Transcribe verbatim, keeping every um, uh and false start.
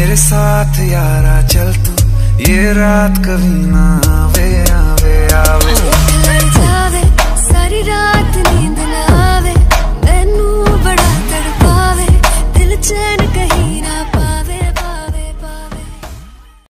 मेरे साथ यारा चल तू, ये रात कभी ना